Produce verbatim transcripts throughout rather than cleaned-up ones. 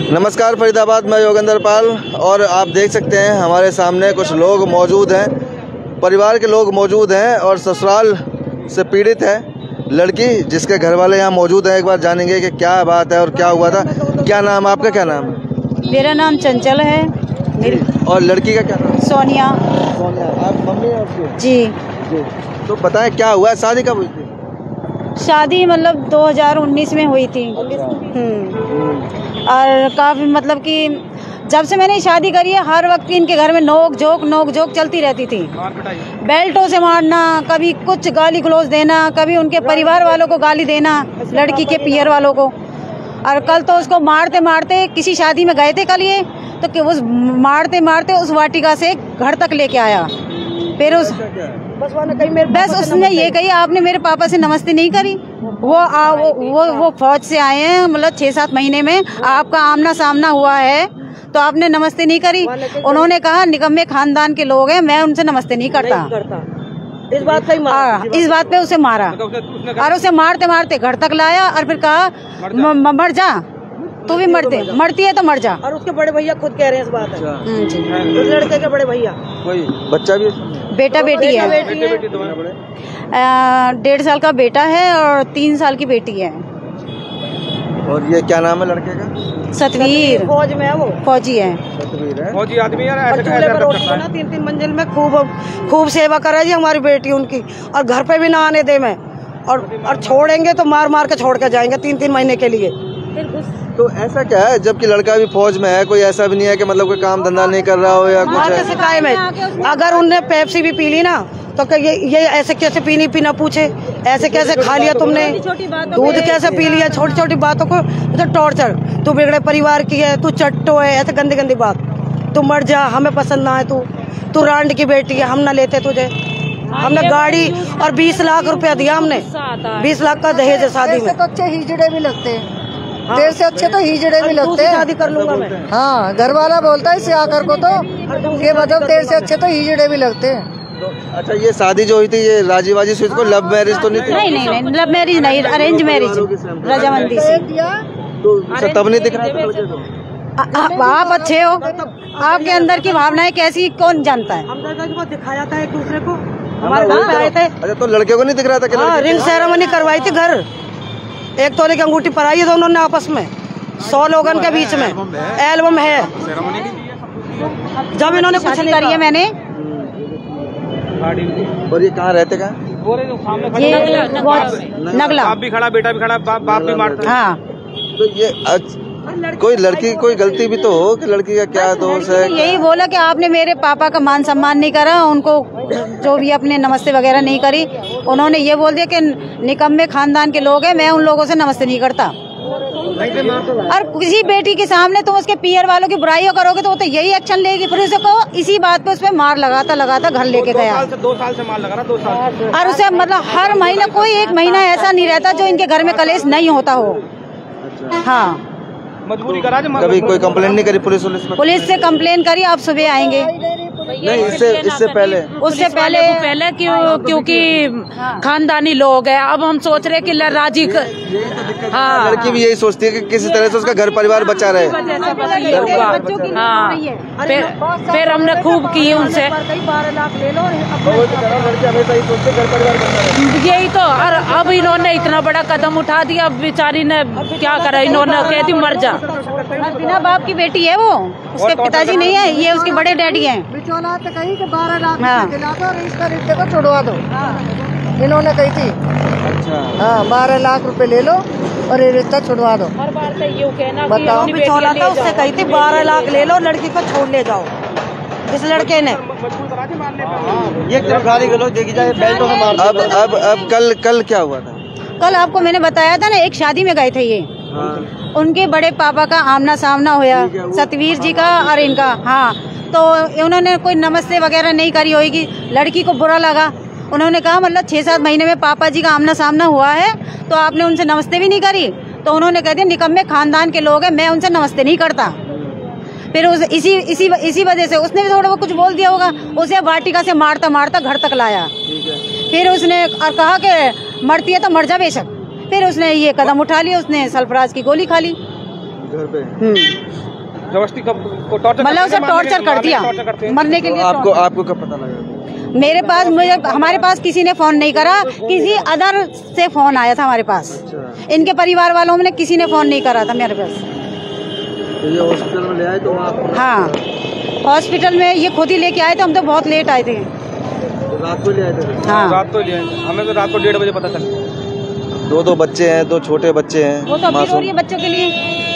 नमस्कार फरीदाबाद, मैं योगेंद्र पाल और आप देख सकते हैं हमारे सामने कुछ लोग मौजूद हैं, परिवार के लोग मौजूद हैं और ससुराल से पीड़ित है लड़की जिसके घर वाले यहाँ मौजूद हैं। एक बार जानेंगे कि क्या बात है और क्या हुआ था। क्या नाम आपका? क्या नाम है? मेरा नाम चंचल है। मेरी और लड़की का क्या नाम? सोनिया। सोनिया। आप मम्मी हैं उसकी? जी जी। तो बताएं क्या हुआ, शादी कब हुई थी? शादी मतलब दो हज़ार उन्नीस में हुई थी। हम्म और काफ़ी मतलब कि जब से मैंने शादी करी है हर वक्त इनके घर में नोक झोंक नोक झोंक चलती रहती थी। बेल्टों से मारना, कभी कुछ गाली गलौज देना, कभी उनके परिवार वालों को गाली देना, लड़की के पियर वालों को। और कल तो उसको मारते मारते किसी शादी में गए थे कल ये तो कि उस मारते मारते उस वाटिका से घर तक लेके आया। फिर उस बस बस उसने ये कही आपने मेरे पापा से नमस्ते नहीं करी। वो आ, वो, वो वो फौज से आए हैं, मतलब छः सात महीने में आपका आमना सामना हुआ है तो आपने नमस्ते नहीं करी। उन्होंने कहा निकम्मे खानदान के लोग हैं, मैं उनसे नमस्ते नहीं करता। इस बात पे मारा, इस बात पे उसे मारा और उसे मारते मारते घर तक लाया और फिर कहा मर जा, तू भी मरते मरती है तो मर जा। और उसके बड़े भैया खुद कह रहे हैं इस बात है। जी। उस लड़के के बड़े भैया कोई बच्चा भी बेटा बेटी है, डेढ़ साल का बेटा है और तीन साल की बेटी है। और ये क्या नाम है लड़के का? सतवीर। फौज में है, वो फौजी है। सतवीर है, फौजी आदमी है। और चूल्हे पर रोटी बना तीन तीन मंजिल में खूब खूब सेवा करे जी हमारी बेटी उनकी, और घर पे भी ना आने दे मैं, और और छोड़ेंगे तो मार मार के छोड़ के जाएंगे तीन तीन महीने के लिए। तो ऐसा क्या है जबकि लड़का भी फौज में है? कोई ऐसा भी नहीं है कि मतलब कोई काम धंधा नहीं कर रहा हो या कुछ है? सिखाए में अगर उनने पेप्सी भी पी ली ना तो ये ये ऐसे कैसे पीनी पीना पूछे, ऐसे कैसे खा लिया तुमने, दूध कैसे पी लिया, छोटी छोटी बातों को तो टॉर्चर। तू बिगड़े परिवार की है, तू चट्टो है, ऐसे गंदी गंदी बात। तू मर जा, हमें पसंद ना है, तू तू रांड की बेटी है, हम ना लेते तुझे। हमने गाड़ी और बीस लाख रुपया दिया, हमने बीस लाख का दहेज है शादी में। तो अच्छे हिजड़े भी लगते हैं, देर से अच्छे तो हिजड़े भी लगते हैं। शादी कर लूंगा मैं। हाँ, घर वाला बोलता है इसे आकर को तो ये मतलब देर से अच्छे तो हिजड़े भी लगते हैं। तो अच्छा, ये शादी जो हुई थी ये राजी वाजी से, इसको लव मैरिज तो नहीं थी? नहीं नहीं नहीं, लव मैरिज नहीं, अरेंज मैरिज रजामंदी से। तो तब नहीं दिख रहा था लड़के को? आप अच्छे हो, आपके अंदर की भावनाएं कैसी कौन जानता है? हम दिखाया था एक दूसरे को, हमारे घर पे आए थे। अच्छा, तो लड़के को नहीं दिख रहा था कि रिंग सेरेमनी करवाई थी घर, एक तोले की अंगूठी पराई है दोनों ने आपस में, सौ लोगन के बीच में एल्बम है। जब इन्होंने कुछ नहीं करी है मैंने। और ये कहाँ रहते? कहाँ? ये नगला। बाप भी खड़ा, बेटा भी खड़ा, बाप बाप भी मारता। हाँ, तो ये कोई लड़की कोई गलती भी तो हो कि लड़की का क्या दोष है? यही बोला कि आपने मेरे पापा का मान सम्मान नहीं करा, उनको जो भी अपने नमस्ते वगैरह नहीं करी। उन्होंने ये बोल दिया कि निकम्मे खानदान के लोग हैं, मैं उन लोगों से नमस्ते नहीं करता। और किसी बेटी के सामने तुम उसके पियर वालों की बुराइयां करोगे तो वो तो यही एक्शन लेगी। फिर उसे को इसी बात पे उस पे मार लगाता लगाता घर लेके गया। दो साल से मार लगा रहा, दो साल। और उसे मतलब हर महीने कोई एक महीना ऐसा नहीं रहता जो इनके घर में कलेश नहीं होता हो। हाँ, मजबूरी करा। कभी कोई कंप्लेन नहीं करी पुलिस पुलिस में? पुलिस से कंप्लेन करी, आप सुबह आएंगे। नहीं, इससे इससे पहले उससे पहले पहले क्यों? क्योंकि खानदानी लोग हैं। अब हम सोच रहे कि राजी क... हाँ, लड़की भी यही सोचती है कि किसी तरह से उसका घर परिवार बचा रहे। हाँ, फिर फिर हमने खूब की उनसे, यही तो। और अब इन्होंने इतना बड़ा कदम उठा दिया, अब बेचारी ने क्या करा, इन्होंने कहती मर जा। बिना बाप की बेटी है वो, उसके पिताजी नहीं है, ये उसके बड़े डैडी हैं। तो कही कि बारह लाख दिला दो और इसका रिश्ते को छुड़वा दो, इन्होंने कही थी। अच्छा। हाँ, बारह लाख रुपए ले लो और ये रिश्ता छुड़वा दो। हर बार तो यूँ कहना कि बताओ, बिछौना था, उससे कही थी बारह लाख ले लो, लड़की को छोड़ ले जाओ। इस लड़के ने ये गाली गलौज देखी जाए, बेल्टों से मार। अब अब अब कल कल क्या हुआ था? कल आपको मैंने बताया था ना, एक शादी में गए थे ये। हाँ। उनके बड़े पापा का आमना सामना हुआ, सतवीर जी का और इनका। हाँ, तो उन्होंने कोई नमस्ते वगैरह नहीं करी होगी, लड़की को बुरा लगा। उन्होंने कहा मतलब छः सात महीने में पापा जी का आमना सामना हुआ है तो आपने उनसे नमस्ते भी नहीं करी। तो उन्होंने कह दिया निकम्मे खानदान के लोग हैं, मैं उनसे नमस्ते नहीं करता। फिर उस इसी इसी इसी वजह से उसने भी थोड़ा बहुत कुछ बोल दिया होगा, उसे वाटिका से मारता मारता घर तक लाया। फिर उसने और कहा कि मरती है तो मर जा बेशक। फिर उसने ये कदम उठा लिया, उसने सल्फराज की गोली खा ली। घर पे जबरदस्ती कब को टॉर्चर मतलब उसे टॉर्चर कर दिया मरने के लिए। आपको आपको कब पता लगा? मेरे पास मुझे हमारे पास किसी ने फोन नहीं करा, किसी अदर से फोन आया था हमारे पास। इनके परिवार वालों ने किसी ने फोन नहीं करा था मेरे पास। तो ये हॉस्पिटल में ले आए तो आप? हाँ, हॉस्पिटल में ये खुद ही लेके आए थे, हम तो बहुत लेट आए थे। रात को ले आए थे? हाँ, रात को ले आए, हमें तो रात को डेढ़ बजे पता चला। दो दो बच्चे हैं, दो छोटे बच्चे हैं। वो तो अभी रो रही है बच्चों के लिए,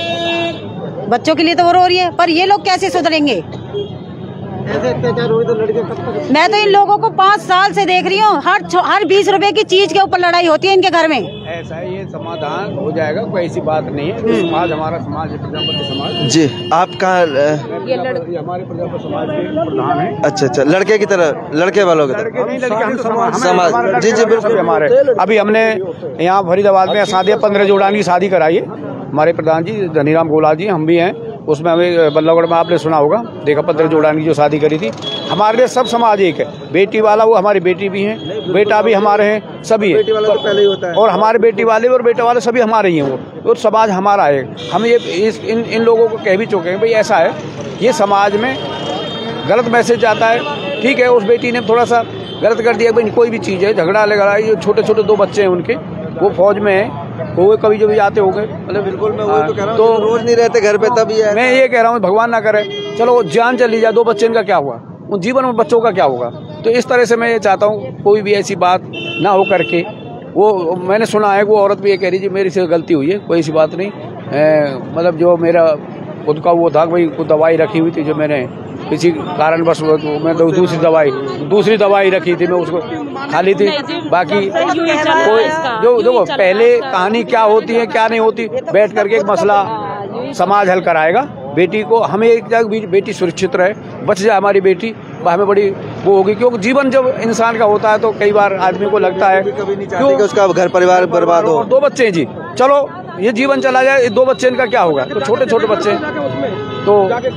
बच्चों के लिए तो वो रो रही है, पर ये लोग कैसे सुधरेंगे? ऐसे अत्याचार हुए तो लड़के कब तक? मैं तो इन लोगों को पाँच साल से देख रही हूँ, हर हर बीस रुपए की चीज के ऊपर लड़ाई होती है इनके घर में। ऐसा ये समाधान हो जाएगा, कोई ऐसी बात नहीं है। समाज हमारा समाज है, प्रजापति समाज। जी, आप कहाँ? ये हमारे प्रजापति समाज के प्रधान है। अच्छा अच्छा, लड़के की तरह, लड़के वालों की तरह समाज। जी जी बिल्कुल। हमारे अभी हमने यहाँ फरीदाबाद में शादी पंद्रह जोड़ान की शादी कराई है। हमारे प्रधान जी धनीराम गोला जी, हम भी हैं उसमें। हमें बल्लभगढ़ में आपने सुना होगा, देखा पंद्रह जोड़ान की जो शादी करी थी। हमारे लिए सब समाज एक है। बेटी वाला वो हमारी बेटी भी है, बेटा भी हमारे हैं, सभी है। बेटी वाला तो पहले ही होता है। और हमारे बेटी वाले और बेटा वाले सभी हमारे ही हैं। वो और समाज हमारा है। हम ये इस इन इन लोगों को कह भी चुके हैं भाई ऐसा है, ये समाज में गलत मैसेज जाता है। ठीक है, उस बेटी ने थोड़ा सा गलत कर दिया, भाई कोई भी चीज़ है, झगड़ा लगा, ये छोटे छोटे दो बच्चे हैं उनके, वो फौज में है, वो कभी जब आते हो गए मतलब बिल्कुल। मैं वही तो कह रहा हूँ, तो रोज नहीं रहते घर पे, तब ये मैं ये कह रहा हूँ भगवान ना करे, चलो वो जान चली जाए, दो बच्चे इनका क्या हुआ, उन जीवन में बच्चों का क्या होगा। तो इस तरह से मैं ये चाहता हूँ कोई भी ऐसी बात ना हो करके। वो मैंने सुना है वो औरत भी ये कह रही थी मेरी से गलती हुई है, कोई ऐसी बात नहीं। मतलब जो मेरा खुद का वो था, भाई कुछ दवाई रखी हुई थी जो मैंने किसी कारण बस मैं तो दूसरी दवाई दूसरी दवाई रखी थी, मैं उसको खा ली थी। बाकी कोई जो देखो पहले कहानी क्या होती है क्या नहीं होती, बैठ करके एक मसला समाज हल कराएगा। बेटी को हमें एक जगह बेटी सुरक्षित रहे, बच जाए हमारी बेटी, हमें बड़ी वो होगी। क्योंकि जीवन जब इंसान का होता है तो कई बार आदमी को लगता है क्यों उसका घर परिवार बर्बाद हो। दो बच्चे हैं जी, चलो ये जीवन चला जाए, दो बच्चे इनका क्या होगा, तो छोटे छोटे बच्चे तो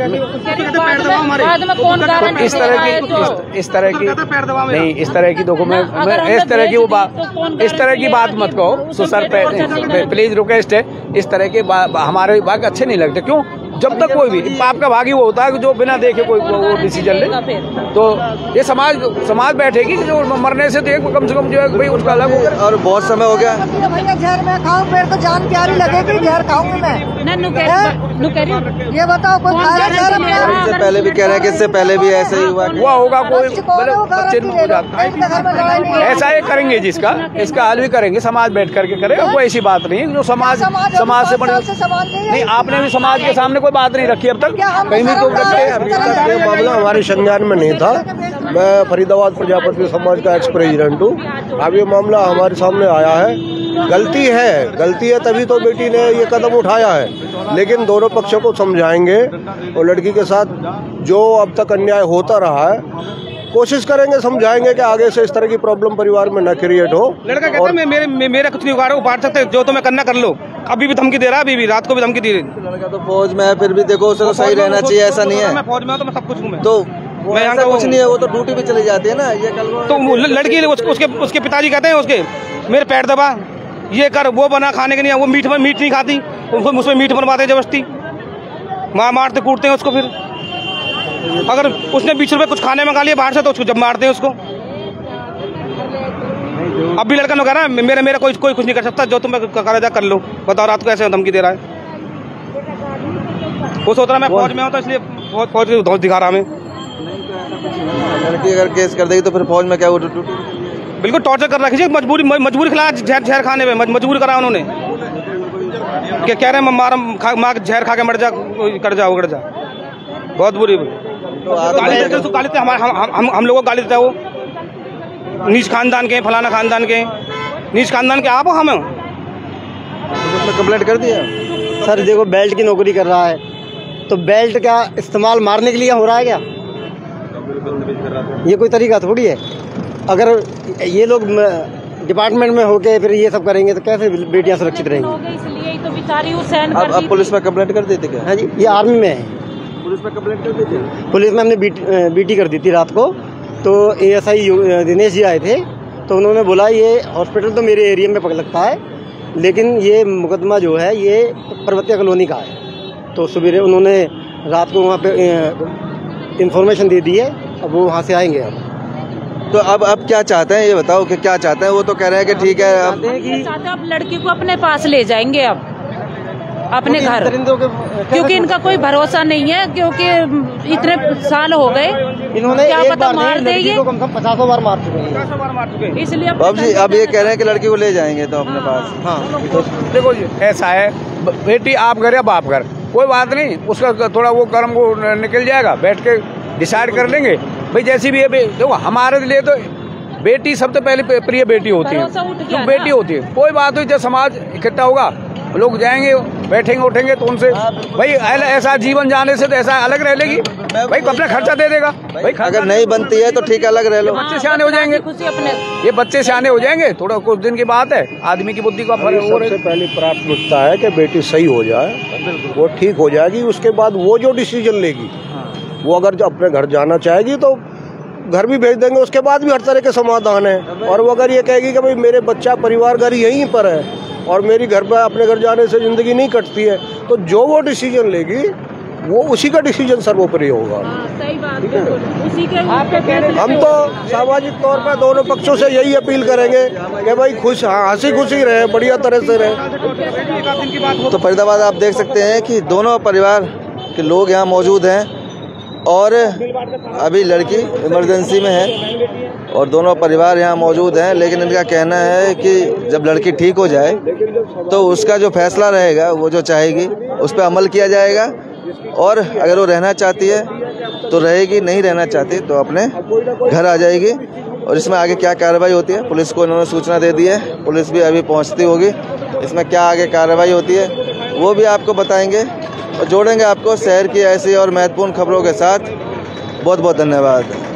इस तरह की इस, इस तरह की नहीं इस तरह की देखो मैं, मैं इस तरह की वो बात इस तरह की बात मत कहो। सो सर प्लीज रिक्वेस्ट है, इस तरह के हमारे बात अच्छे नहीं लगते। क्यों? जब तक कोई भी पाप का भागी वो होता है कि जो बिना देखे कोई वो डिसीजन ले, तो ये समाज समाज बैठेगी जो मरने से तो एक कम से कम जो है भाई उसका अलग हो। और बहुत समय हो गया भैया जहर मैं खाऊं, मेरे को जान प्यारी लगेगी, जहर खाऊंगी मैं। ये बताओ कोई खाएगा जहर? इससे पहले भी कह रहे हैं कि इससे पहले भी ऐसे ही हुआ हुआ होगा, कोई बच्चे हो जाता ऐसा ही करेंगे जिसका इसका हल भी करेंगे, समाज बैठ करके करेगा। कोई ऐसी बात नहीं है जो समाज समाज से बड़े नहीं। आपने भी समाज के सामने कोई बात नहीं रखी अब तक कहीं भी तो रखे। ये मामला हमारे संज्ञान में नहीं था। मैं फरीदाबाद प्रजापति समाज का एक्स प्रेसिडेंट हूँ। अब ये मामला हमारे सामने आया है। गलती है गलती है तभी तो बेटी ने ये कदम उठाया है, लेकिन दोनों पक्षों को समझाएंगे और लड़की के साथ जो अब तक अन्याय होता रहा है कोशिश करेंगे, समझाएंगे कि आगे से इस तरह की प्रॉब्लम परिवार में न क्रिएट हो। लड़का कहता है मेरे मेरा कुछ नहीं उगाड़ा, वो बांट सकते, जो तुम्हें करना कर लो। अभी भी धमकी दे रहा है, अभी भी रात को भी धमकी दे रही। लड़का तो फौज में है, फिर भी देखो उसे तो सही रहना चाहिए, ऐसा नहीं है। मैं फौज में हूं तो मैं सब कुछ हूं। मैं तो मैं यहाँ कुछ नहीं है, वो तो ड्यूटी पे चली जाती है ना। ये कल तो लड़की उसके उसके पिताजी कहते हैं उसके मेरे पैर दबा, ये कर, वो बना खाने के नहीं, वो मीट मीट नहीं खाती, उसमें मीट बनवाते हैं जबरदस्ती, मार मारते कूटते हैं उसको। फिर अगर उसने बीस रुपए कुछ खाने मंगा लिया बाहर से तो उसको जब मारते हैं उसको। अब भी लड़का कह रहा है मेरा मेरा कोई कोई कुछ नहीं कर सकता, जो तुम करा जा कर लो। बताओ रात को ऐसे धमकी दे रहा है। वो सोच रहा मैं फौज में हूँ तो इसलिए फौज फौज की धौस दिखा रहा हमें। लड़की अगर केस कर देगी तो फिर फौज में क्या वो बिल्कुल टॉर्चर कर रखी, मजबूरी मजबूरी खिलाया, जहर जहर खाने में मजबूरी करा उन्होंने। क्या कह रहे हैं मार माँ जहर खा के मर जा, कर जा उगड़ जा। बहुत बुरी गाली देते उसको, गाली देते हमारे हम हम हम लोगों को गाली देता है वो। नीच खानदान के, फलाना खानदान के, नीच खानदान के आप हम कंप्लेंट कर दिया। सर देखो बेल्ट की नौकरी कर रहा है तो बेल्ट का इस्तेमाल मारने के लिए हो रहा है क्या? ये कोई तरीका थोड़ी है। अगर ये लोग डिपार्टमेंट में होके फिर ये सब करेंगे तो कैसे बेटियां सुरक्षित रहेंगी? इसलिए तो बेचारी वो सहन अब अब पुलिस में कंप्लेंट कर देते क्या? हाँ जी, ये आर्मी में है। पुलिस में कंप्लेंट कर देते? पुलिस में हमने बीटी कर दी थी रात को। तो एएसआई दिनेश जी आए थे तो उन्होंने बोला ये हॉस्पिटल तो मेरे एरिया में पकड़ लगता है, लेकिन ये मुकदमा जो है ये पर्वतिया कॉलोनी का है। तो सवेरे उन्होंने रात को वहाँ पे इंफॉर्मेशन दे दी है, अब वो वहाँ से आएंगे। अब तो अब अब क्या चाहते हैं ये बताओ कि क्या चाहते हैं? वो तो कह रहे हैं कि ठीक है, अब चाहते अब लड़की को अपने पास ले जाएंगे, अब अपने घर, क्योंकि इनका कोई भरोसा नहीं है, क्योंकि इतने साल हो गए, इन्होंने क्या पता मार दे ये, कम से कम पचासों बार मार चुके हैं। इसलिए अब जी अब ये कह रहे हैं कि लड़की को ले जाएंगे तो अपने पास। हाँ देखो जी ऐसा है, बेटी आप घर या बाप घर कोई बात नहीं, उसका थोड़ा वो कर्म वो निकल जाएगा, बैठ के डिसाइड कर लेंगे भाई जैसी भी है। देखो हमारे लिए तो बेटी सबसे पहले प्रिय बेटी होती है, जो बेटी होती है। कोई बात नहीं, जब समाज इकट्ठा होगा लोग जाएंगे, बैठेंगे उठेंगे तो उनसे भाई ऐसा जीवन जाने से तो ऐसा अलग रह लेगी भाई, अपना खर्चा दे देगा भाई। अगर नहीं बनती है तो ठीक है, अलग रह लो। बच्चे सियाने हो जाएंगे, ये बच्चे सियाने हो जाएंगे, थोड़ा कुछ दिन की बात है, आदमी की बुद्धि का फर्क हो रहा है। सबसे पहली प्राथमिकता है कि बेटी सही हो जाए, वो ठीक हो जाएगी, उसके बाद वो जो डिसीजन लेगी, वो अगर अपने घर जाना चाहेगी तो घर भी भेज देंगे, उसके बाद भी हर तरह के समाधान है। और वो अगर ये कहेगी कि भाई मेरे बच्चा परिवार घर यहीं पर है और मेरी घर पर अपने घर जाने से जिंदगी नहीं कटती है, तो जो वो डिसीजन लेगी वो उसी का डिसीजन सर्वोपरि होगा। सही बात है। हम तो सामाजिक तौर पर दोनों पक्षों से यही अपील करेंगे कि भाई खुश हंसी खुशी रहे, बढ़िया तरह से रहे। तो फरीदाबाद आप देख सकते हैं कि दोनों परिवार के लोग यहाँ मौजूद हैं और अभी लड़की इमरजेंसी में है और दोनों परिवार यहाँ मौजूद हैं, लेकिन इनका कहना है कि जब लड़की ठीक हो जाए तो उसका जो फैसला रहेगा, वो जो चाहेगी उस पर अमल किया जाएगा, और अगर वो रहना चाहती है तो रहेगी, नहीं रहना चाहती तो अपने घर आ जाएगी। और इसमें आगे क्या कार्रवाई होती है, पुलिस को इन्होंने सूचना दे दी है, पुलिस भी अभी पहुँचती होगी, इसमें क्या आगे कार्रवाई होती है वो भी आपको बताएंगे और जोड़ेंगे आपको शहर की ऐसी और महत्वपूर्ण खबरों के साथ। बहुत बहुत धन्यवाद।